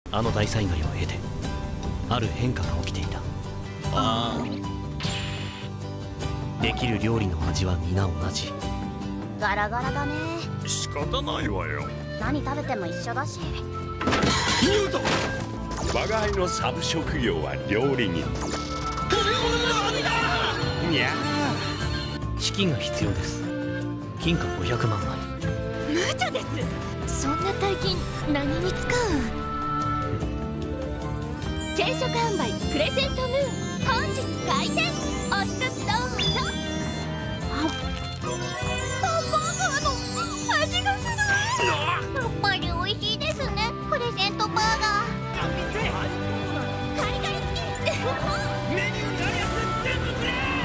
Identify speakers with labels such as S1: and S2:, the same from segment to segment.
S1: あの大災害を経てある変化が起きていた。できる料理の味は皆同じ。
S2: ガラガラだね。
S3: 仕方ないわよ。
S2: 何食べても一緒だし。
S3: 言うと
S4: 我が輩のサブ職業は料理人。いや
S1: 資金が必要です。金貨500万枚。
S2: 無茶です。そんな大金何に使う？軽食販売プレゼントムーン本日開店。お一つどうぞ。ハンバーガーの味がする。やっぱり美味しいですね、プレゼントバーガー。カリカリチキンメニューガリアス全部くれ。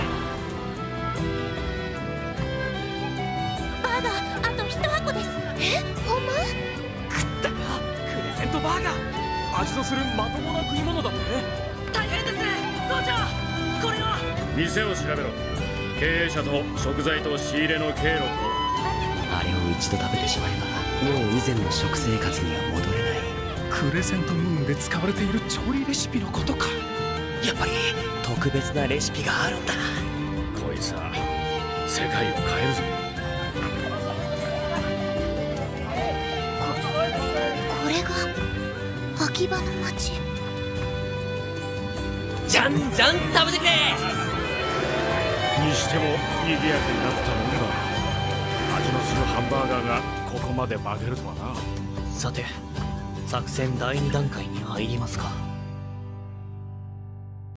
S2: バーガーあと1箱です。え、ほんま？
S3: 食ったかプレゼントバーガー。味のするまともな食い物だって。大変です総長。これは
S5: 店を調べろ。経営者と食材と仕入れの経路と。
S1: あれを一度食べてしまえばもう以前の食生活には戻れない。
S3: プレゼントムーンで使われている調理レシピのことか。
S1: やっぱり特別なレシピがあるんだ。
S5: こいつは世界を変えるぞ。
S2: これが秋葉の街。
S1: じゃんじゃん食べてくれ。
S5: にしても賑やかになったもんだ。味のするハンバーガーがここまで化けるとはな。
S1: さて作戦第2段階に入りますか。